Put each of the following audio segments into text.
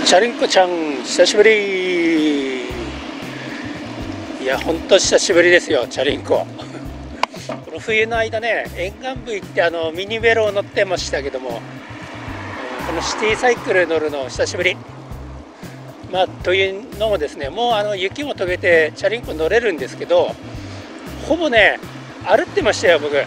チャリンコちゃん久しぶり。いやほんと久しぶりですよ、チャリンコ。この冬の間ね、沿岸部行ってミニベロを乗ってましたけども、このシティサイクル乗るの久しぶり。というのもですね、もう雪も溶けてチャリンコ乗れるんですけど、ほぼね歩ってましたよ僕。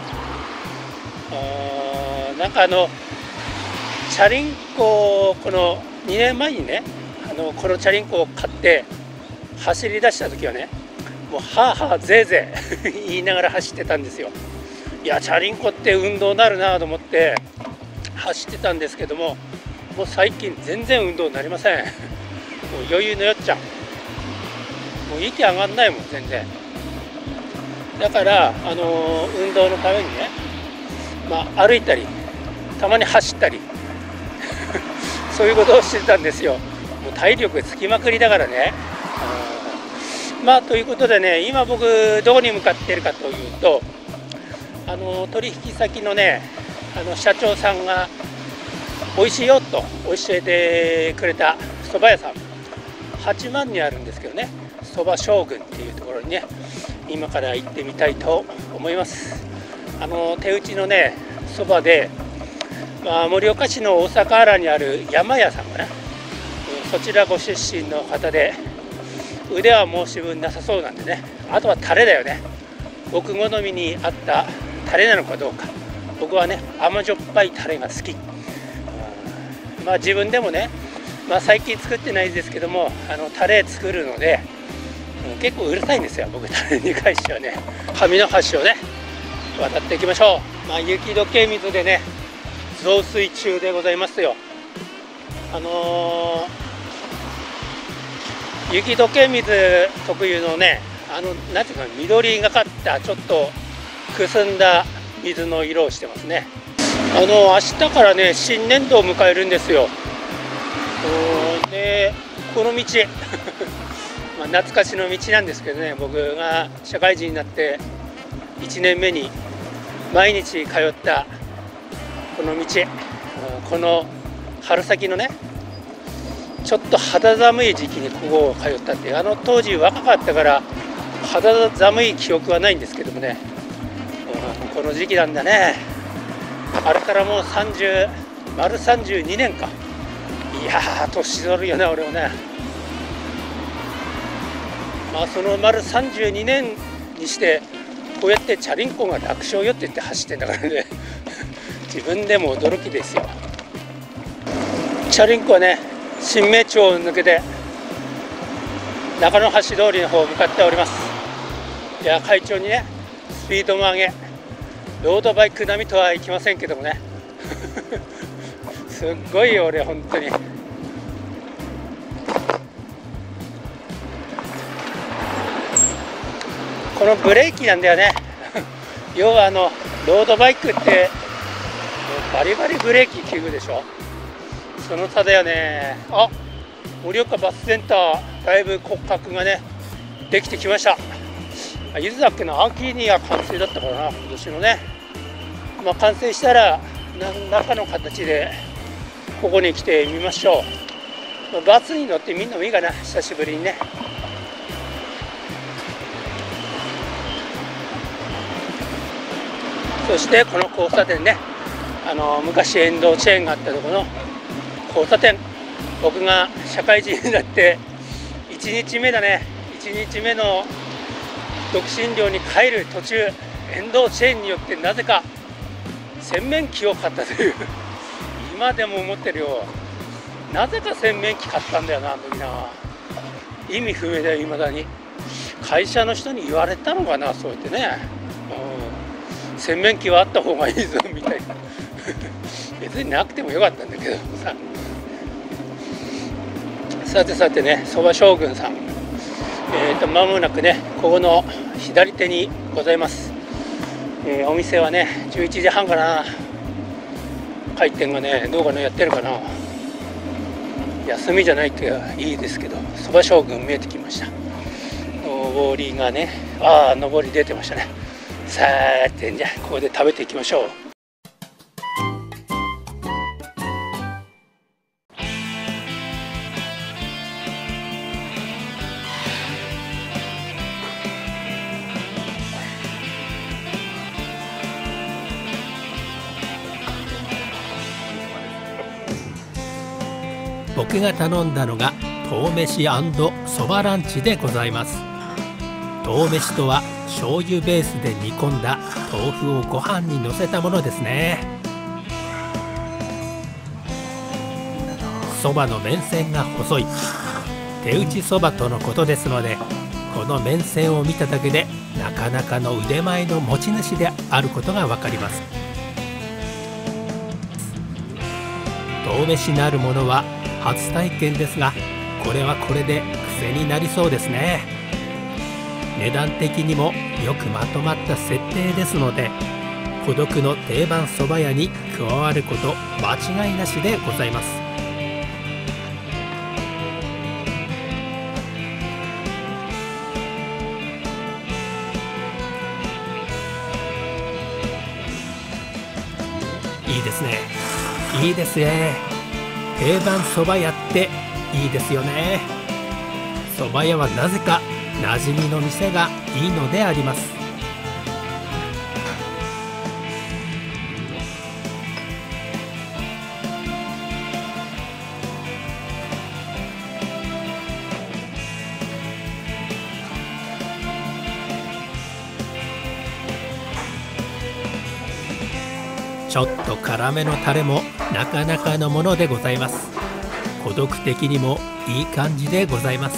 なんかチャリンコ、この2年前にね、このチャリンコを買って走り出した時はね、もうはあはあぜいぜい言いながら走ってたんですよ。いやチャリンコって運動になるなと思って走ってたんですけども、もう最近全然運動になりません。もう余裕のよっちゃん、もう息上がんないもん全然。だから運動のためにね、歩いたりたまに走ったりそういうことをしてたんですよ。もう体力つきまくりだからね。ということでね、今僕どこに向かっているかというと、取引先のね社長さんが美味しいよと教えてくれた蕎麦屋さん、八幡にあるんですけどね、蕎麦将軍っていうところにね、今から行ってみたいと思います。手打ちのね蕎麦で、盛岡市の大阪原にある山屋さんかな、そちらご出身の方で、腕は申し分なさそうなんでね、あとはタレだよね。僕好みに合ったタレなのかどうか。僕はね甘じょっぱいタレが好き。自分でもね、最近作ってないですけども、タレ作るので結構うるさいんですよ僕、タレに関してはね。上の橋をね渡っていきましょう。雪解け水でね増水中でございますよ。雪解け水特有のね、なんていうか緑がかったちょっとくすんだ水の色をしてますね。明日からね新年度を迎えるんですよ。でこの道懐かしの道なんですけどね、僕が社会人になって1年目に毎日通ったこの道、この春先のねちょっと肌寒い時期にここを通ったっていう、当時若かったから肌寒い記憶はないんですけどもね、この時期なんだね。あれからもう丸32年か。いやー年取るよね俺もね。その丸32年にしてこうやってチャリンコが楽勝よって言って走ってんだからね自分でも驚きですよ。チャリンコはね新名町を抜けて中野橋通りの方向かっております。いや快調にねスピードも上げ、ロードバイク並みとはいきませんけどもねすっごいよ俺本当に。このブレーキなんだよね要はロードバイクってバリバリブレーキ効くでしょ。その差だよね。盛岡バスセンターだいぶ骨格がねできてきました。いつだっけな、秋には完成だったからな今年のね。完成したら何らかの形でここに来てみましょう。バスに乗ってみんなもいいかな、久しぶりにね。そしてこの交差点ね、昔遠藤チェーンがあったところの交差点、僕が社会人になって1日目だね、1日目の独身寮に帰る途中、遠藤チェーンによってなぜか洗面器を買ったという今でも思ってるよ。なぜか洗面器買ったんだよな、あの時な。意味不明だよ未だに。会社の人に言われたのかな、そうやってね、洗面器はあった方がいいぞみたいな別になくてもよかったんだけどさ。さてさてね、蕎麦将軍さん、間もなくねここの左手にございます。お店はね11時半かな、開店がねどうかな、やってるかな。休みじゃないといいですけど、蕎麦将軍見えてきました。上りがね、上り出てましたね。さてじゃあここで食べていきましょう。 僕が頼んだのが豆飯&そばランチでございます。豆飯とは醤油ベースで煮込んだ豆腐をご飯にのせたものですね。そばの麺線が細い手打ちそばとのことですので、この麺線を見ただけでなかなかの腕前の持ち主であることが分かります。豆飯なるものは初体験ですが、これはこれで癖になりそうですね。値段的にもよくまとまった設定ですので、孤独の定番そば屋に加わること間違いなしでございます。いいですね、いいですね。定番そば屋っていいですよね。そば屋はなぜか馴染みの店がいいのであります。ちょっと辛めのタレもなかなかのものでございます。孤独的にもいい感じでございます。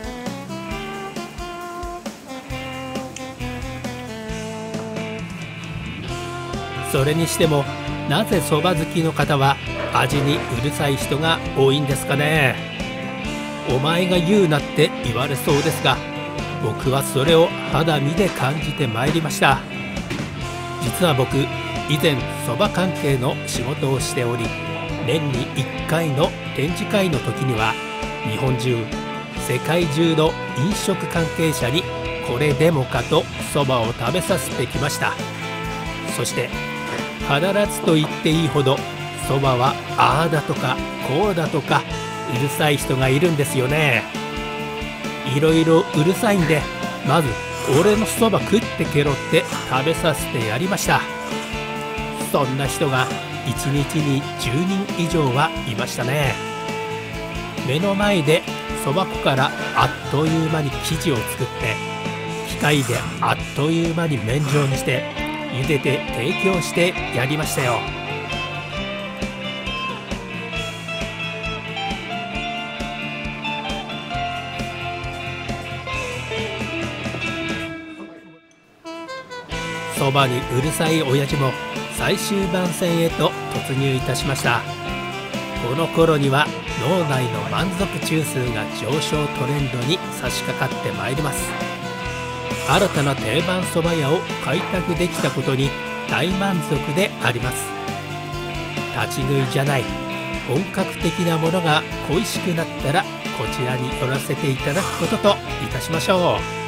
それにしてもなぜそば好きの方は味にうるさい人が多いんですかね。お前が言うなって言われそうですが、僕はそれを肌身で感じてまいりました。実は僕以前そば関係の仕事をしており、年に1回の展示会の時には日本中世界中の飲食関係者にこれでもかとそばを食べさせてきました。そして必ずと言っていいほどそばはああだとかこうだとかうるさい人がいるんですよね。いろいろうるさいんで、まず俺のそば食ってけろって食べさせてやりました。そんな人が1日に10人以上はいましたね。目の前でそば粉からあっという間に生地を作って、機械であっという間に麺状にして茹でて提供してやりましたよ。そばにうるさい親父も最終番線へと突入いたしました。この頃には脳内の満足中枢が上昇トレンドに差し掛かってまいります。新たな定番そば屋を開拓できたことに大満足であります。立ち食いじゃない本格的なものが恋しくなったらこちらに寄らせていただくことといたしましょう。